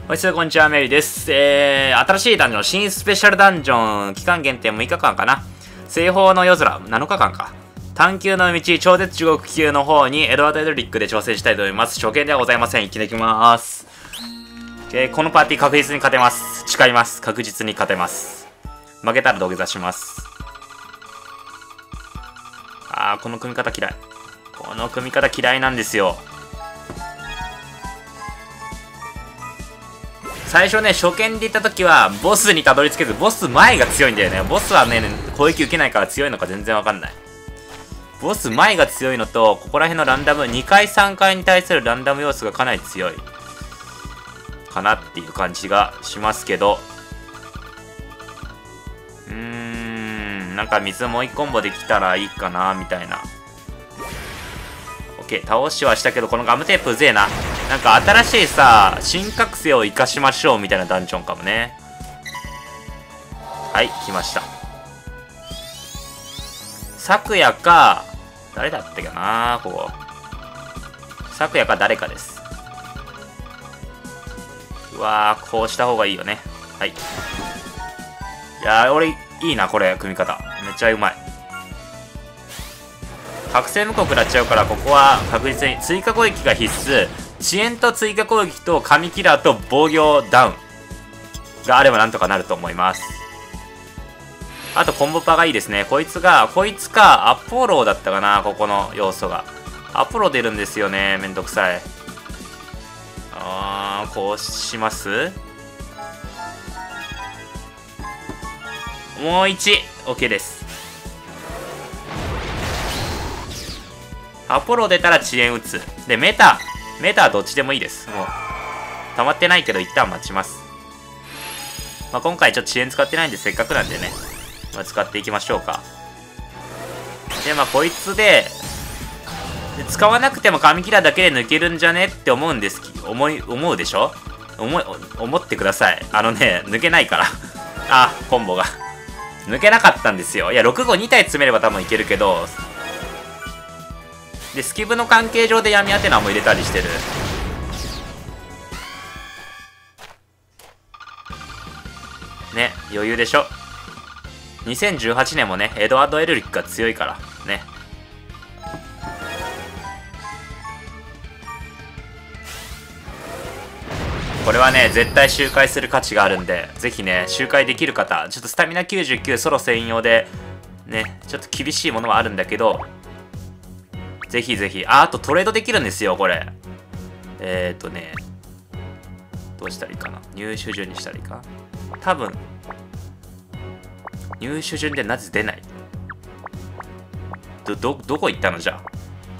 こんにちは、メリーです。新しいダンジョン、新スペシャルダンジョン、期間限定6日間かな。西方の夜空、7日間か。探求の道、超絶地獄級の方にエドワード・エドリックで挑戦したいと思います。初見ではございません。いきなり行きます。このパーティー確実に勝てます。誓います。確実に勝てます。負けたら土下座します。この組み方嫌い。この組み方嫌いなんですよ。最初ね、初見で行った時は、ボスにたどり着けず、ボス前が強いんだよね。ボスはね、攻撃受けないから強いのか全然わかんない。ボス前が強いのと、ここら辺のランダム、2回3回に対するランダム要素がかなり強い。かなっていう感じがしますけど。なんか水もう1コンボできたらいいかな、みたいな。OK、倒しはしたけど、このガムテープうぜえな。なんか新しいさ、新覚醒を生かしましょうみたいなダンジョンかもね。はい、来ました。昨夜か、誰だったっけなここ。昨夜か誰かです。うわー、こうした方がいいよね。はい。いやー、俺、いいな、これ、組み方。めっちゃうまい。覚醒無効食らっちゃうから、ここは確実に追加攻撃が必須。遅延と追加攻撃と神キラーと防御ダウンがあればなんとかなると思います。あとコンボパがいいですね。こいつか、アポロだったかな、ここの要素が。アポロ出るんですよね、めんどくさい。こうします？もう1、OK です。アポロ出たら遅延打つ。で、メタはどっちでもいいです。もう、溜まってないけど一旦待ちます。今回ちょっと遅延使ってないんでせっかくなんでね、使っていきましょうか。で、こいつで使わなくても紙キラーだけで抜けるんじゃねって思うんです。思うでしょ？思ってください。抜けないから。コンボが。抜けなかったんですよ。いや、6号2体詰めれば多分いけるけど、で、スキブの関係上で闇アテナも入れたりしてる。ね、余裕でしょ。2018年もね、エドワード・エルリックが強いから、ね。これはね、絶対周回する価値があるんで、ぜひね、周回できる方、ちょっとスタミナ99ソロ専用で、ね、ちょっと厳しいものはあるんだけど、ぜひぜひ。あとトレードできるんですよ、これ。どうしたらいいかな。入手順にしたらいいか。多分、入手順でなぜ出ない？どこ行ったのじゃ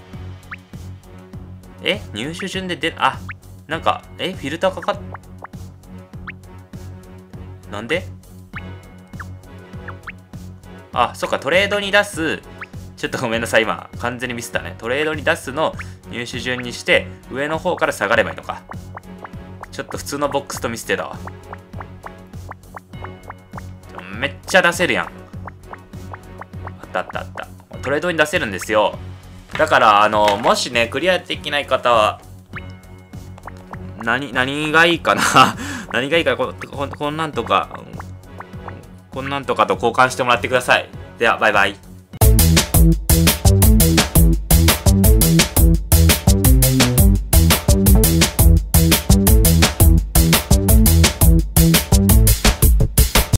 あ。入手順でなんか、フィルターかかっ、なんで？そっか、トレードに出す、ちょっとごめんなさい、今、完全にミスったね。トレードに出すの入手順にして、上の方から下がればいいのか。ちょっと普通のボックスとミスってたわ。めっちゃ出せるやん。あった。トレードに出せるんですよ。だから、もしね、クリアできない方は、何がいいかな何がいいかな、こんなんとかと交換してもらってください。では、バイバイ。